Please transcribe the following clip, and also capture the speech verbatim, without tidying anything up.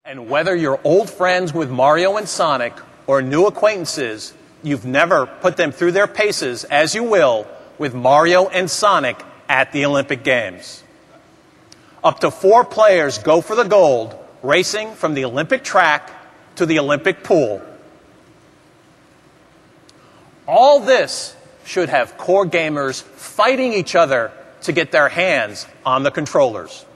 And whether you're old friends with Mario and Sonic or new acquaintances, you've never put them through their paces as you will with Mario and Sonic at the Olympic Games. Up to four players go for the gold, racing from the Olympic track to the Olympic pool. All this should have core gamers fighting each other to get their hands on the controllers.